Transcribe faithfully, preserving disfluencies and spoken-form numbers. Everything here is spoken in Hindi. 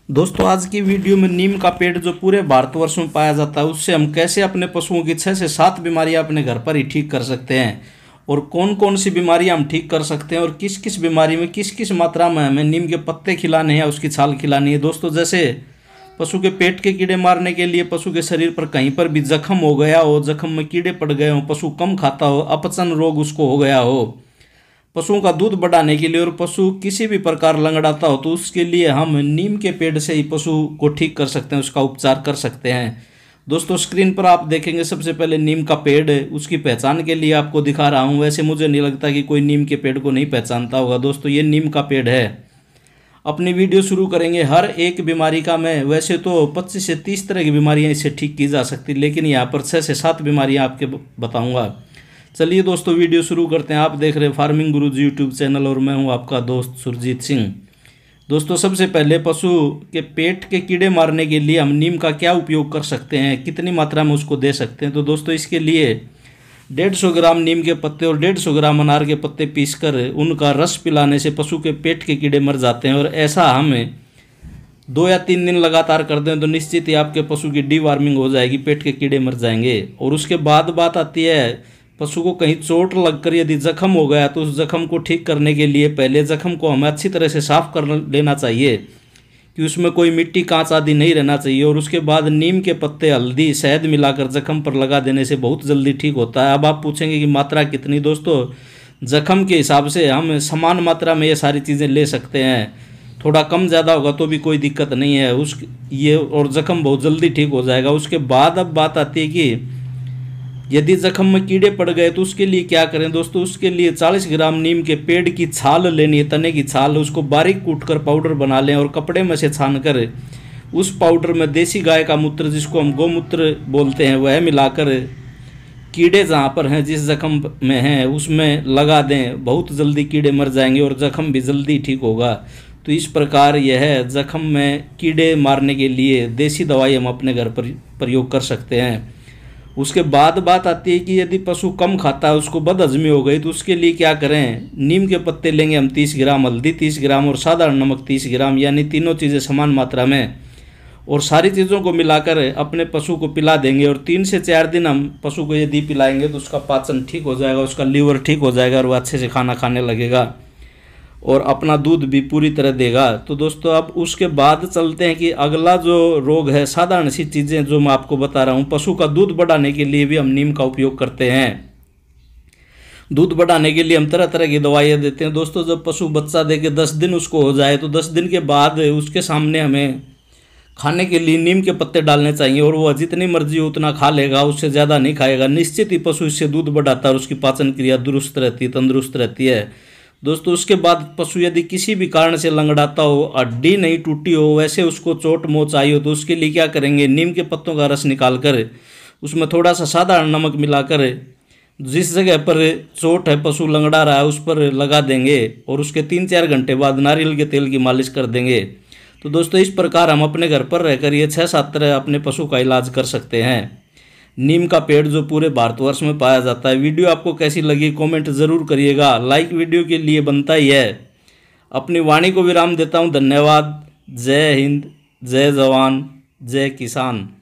दोस्तों आज की वीडियो में नीम का पेड़ जो पूरे भारतवर्ष में पाया जाता है उससे हम कैसे अपने पशुओं की छः से सात बीमारियां अपने घर पर ही ठीक कर सकते हैं और कौन कौन सी बीमारियां हम ठीक कर सकते हैं और किस किस बीमारी में किस किस मात्रा में हमें नीम के पत्ते खिलाने हैं या उसकी छाल खिलानी है। दोस्तों जैसे पशु के पेट के कीड़े मारने के लिए पशु के शरीर पर कहीं पर भी जख्म हो गया हो, जख्म में कीड़े पड़ गए हो, पशु कम खाता हो, अपचन रोग उसको हो गया हो, पशुओं का दूध बढ़ाने के लिए और पशु किसी भी प्रकार लंगड़ाता हो तो उसके लिए हम नीम के पेड़ से ही पशु को ठीक कर सकते हैं, उसका उपचार कर सकते हैं। दोस्तों स्क्रीन पर आप देखेंगे सबसे पहले नीम का पेड़, उसकी पहचान के लिए आपको दिखा रहा हूं। वैसे मुझे नहीं लगता कि कोई नीम के पेड़ को नहीं पहचानता होगा। दोस्तों ये नीम का पेड़ है। अपनी वीडियो शुरू करेंगे हर एक बीमारी का। मैं वैसे तो पच्चीस से तीस तरह की बीमारियां इससे ठीक की जा सकती, लेकिन यहाँ पर छः से सात बीमारियां आपके बताऊंगा। चलिए दोस्तों वीडियो शुरू करते हैं। आप देख रहे हैं फार्मिंग गुरुजी यूट्यूब चैनल और मैं हूं आपका दोस्त सुरजीत सिंह। दोस्तों सबसे पहले पशु के पेट के कीड़े मारने के लिए हम नीम का क्या उपयोग कर सकते हैं, कितनी मात्रा में उसको दे सकते हैं। तो दोस्तों इसके लिए डेढ़ सौ ग्राम नीम के पत्ते और डेढ़ सौ ग्राम अनार के पत्ते पीसकर उनका रस पिलाने से पशु के पेट के कीड़े मर जाते हैं। और ऐसा हम दो या तीन दिन लगातार कर दें तो निश्चित ही आपके पशु की डी वार्मिंग हो जाएगी, पेट के कीड़े मर जाएंगे। और उसके बाद बात आती है पशु को कहीं चोट लगकर यदि जख्म हो गया तो उस जख्म को ठीक करने के लिए पहले जख्म को हमें अच्छी तरह से साफ कर लेना चाहिए कि उसमें कोई मिट्टी कांच आदि नहीं रहना चाहिए। और उसके बाद नीम के पत्ते, हल्दी, शहद मिलाकर जख्म पर लगा देने से बहुत जल्दी ठीक होता है। अब आप पूछेंगे कि मात्रा कितनी। दोस्तों जख्म के हिसाब से हम समान मात्रा में ये सारी चीज़ें ले सकते हैं। थोड़ा कम ज़्यादा होगा तो भी कोई दिक्कत नहीं है उस ये और जख्म बहुत जल्दी ठीक हो जाएगा। उसके बाद अब बात आती है कि यदि जख्म में कीड़े पड़ गए तो उसके लिए क्या करें। दोस्तों उसके लिए चालीस ग्राम नीम के पेड़ की छाल लेनी है, तने की छाल, उसको बारीक कूटकर पाउडर बना लें और कपड़े में से छान कर उस पाउडर में देसी गाय का मूत्र, जिसको हम गोमूत्र बोलते हैं, वह मिलाकर कीड़े जहाँ पर हैं, जिस जख्म में हैं, उसमें लगा दें। बहुत जल्दी कीड़े मर जाएंगे और जख्म भी जल्दी ठीक होगा। तो इस प्रकार यह जख्म में कीड़े मारने के लिए देसी दवाई हम अपने घर पर प्रयोग कर सकते हैं। उसके बाद बात आती है कि यदि पशु कम खाता है, उसको बदहजमी हो गई, तो उसके लिए क्या करें। नीम के पत्ते लेंगे हम तीस ग्राम, हल्दी तीस ग्राम और साधारण नमक तीस ग्राम, यानी तीनों चीज़ें समान मात्रा में, और सारी चीज़ों को मिलाकर अपने पशु को पिला देंगे। और तीन से चार दिन हम पशु को यदि पिलाएंगे तो उसका पाचन ठीक हो जाएगा, उसका लीवर ठीक हो जाएगा और वह अच्छे से खाना खाने लगेगा और अपना दूध भी पूरी तरह देगा। तो दोस्तों अब उसके बाद चलते हैं कि अगला जो रोग है, साधारण सी चीज़ें जो मैं आपको बता रहा हूँ। पशु का दूध बढ़ाने के लिए भी हम नीम का उपयोग करते हैं। दूध बढ़ाने के लिए हम तरह तरह की दवाइयाँ देते हैं। दोस्तों जब पशु बच्चा दे के दस दिन उसको हो जाए तो दस दिन के बाद उसके सामने हमें खाने के लिए नीम के पत्ते डालने चाहिए और वह जितनी मर्जी उतना खा लेगा, उससे ज़्यादा नहीं खाएगा। निश्चित ही पशु इससे दूध बढ़ाता है और उसकी पाचन क्रिया दुरुस्त रहती है, तंदुरुस्त रहती है। दोस्तों उसके बाद पशु यदि किसी भी कारण से लंगड़ाता हो, हड्डी नहीं टूटी हो, वैसे उसको चोट मोच आई हो, तो उसके लिए क्या करेंगे। नीम के पत्तों का रस निकाल कर उसमें थोड़ा सा साधारण नमक मिलाकर जिस जगह पर चोट है, पशु लंगड़ा रहा है, उस पर लगा देंगे और उसके तीन चार घंटे बाद नारियल के तेल की मालिश कर देंगे। तो दोस्तों इस प्रकार हम अपने घर पर रहकर ये छः सात तरह अपने पशु का इलाज कर सकते हैं। नीम का पेड़ जो पूरे भारतवर्ष में पाया जाता है। वीडियो आपको कैसी लगी कमेंट ज़रूर करिएगा, लाइक वीडियो के लिए बनता ही है। अपनी वाणी को विराम देता हूँ। धन्यवाद। जय हिंद, जय जवान, जय किसान।